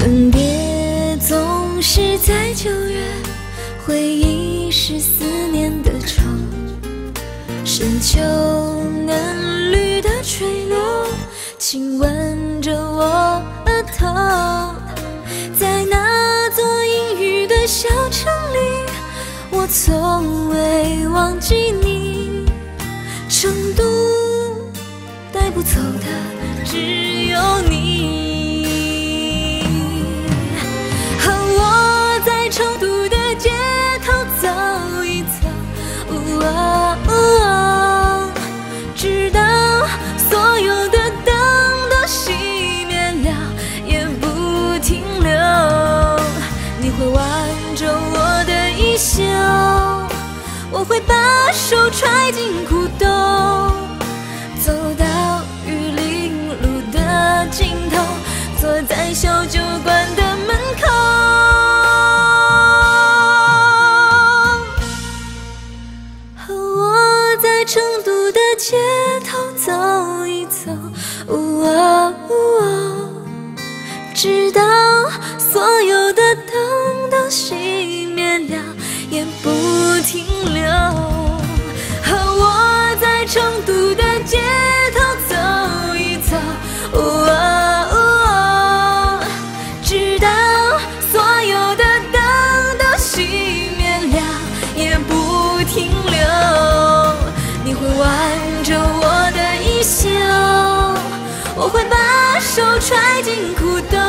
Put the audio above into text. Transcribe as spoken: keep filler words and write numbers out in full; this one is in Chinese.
分别总是在九月，回忆是思念的愁。深秋嫩绿的垂柳，亲吻着我额头。在那座阴雨的小城里，我从未忘记你。成都带不走的只有你。和我在成都的街头走一走，哦哦，直到所有的灯都熄灭了也不停留。你会挽着我的衣袖，我会把手揣进裤兜，走到玉林路的尽头，坐在小酒馆的门口。和我在成都的街头走一走，哦哦，直到所有的灯都熄灭了也不停留。和我在成都的街头走一走，哦哦，直到所有的灯都熄灭了也不停留。你会挽着我的衣袖，我会把手揣进裤兜，